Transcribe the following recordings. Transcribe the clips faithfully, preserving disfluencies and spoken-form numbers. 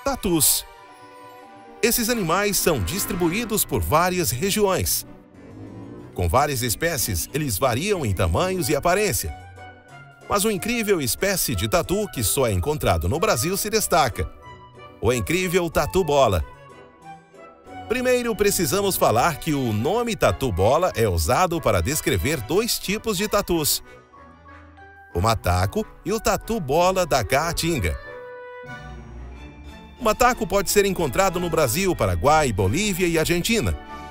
tatus. Esses animais são distribuídos por várias regiões. Com várias espécies, eles variam em tamanhos e aparência. Mas uma incrível espécie de tatu que só é encontrado no Brasil se destaca: o incrível tatu-bola. Primeiro, precisamos falar que o nome tatu-bola é usado para descrever dois tipos de tatus: o mataco e o tatu-bola da caatinga. O mataco pode ser encontrado no Brasil, Paraguai, Bolívia e Argentina.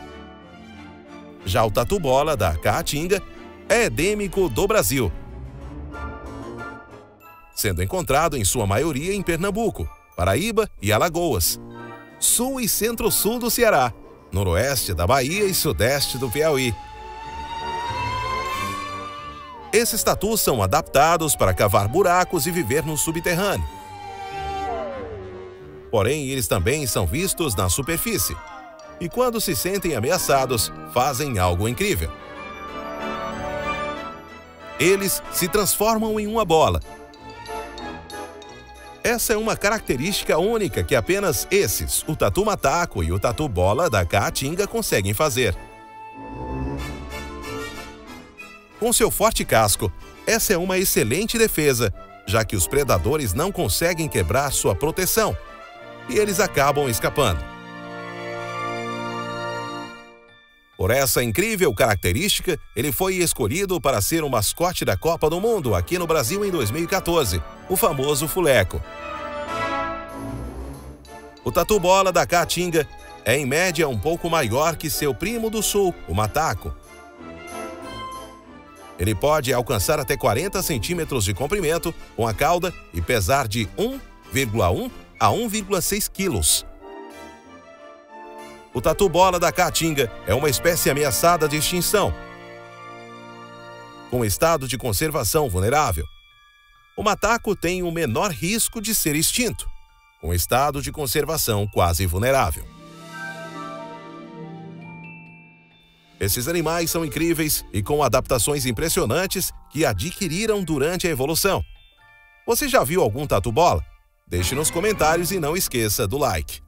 Já o tatu-bola da caatinga é endêmico do Brasil, sendo encontrado em sua maioria em Pernambuco, Paraíba e Alagoas, sul e centro-sul do Ceará, noroeste da Bahia e sudeste do Piauí. Esses tatus são adaptados para cavar buracos e viver no subterrâneo. Porém, eles também são vistos na superfície, e quando se sentem ameaçados, fazem algo incrível. Eles se transformam em uma bola. Essa é uma característica única que apenas esses, o tatu-mataco e o tatu-bola da caatinga, conseguem fazer. Com seu forte casco, essa é uma excelente defesa, já que os predadores não conseguem quebrar sua proteção, e eles acabam escapando. Por essa incrível característica, ele foi escolhido para ser o mascote da Copa do Mundo aqui no Brasil em dois mil e quatorze, o famoso fuleco. O tatu-bola da caatinga é em média um pouco maior que seu primo do sul, o mataco. Ele pode alcançar até quarenta centímetros de comprimento com a cauda e pesar de um vírgula um a um vírgula seis quilos. O tatu-bola da caatinga é uma espécie ameaçada de extinção, com estado de conservação vulnerável. O mataco tem o menor risco de ser extinto, com estado de conservação quase vulnerável. Esses animais são incríveis e com adaptações impressionantes que adquiriram durante a evolução. Você já viu algum tatu-bola? Deixe nos comentários e não esqueça do like.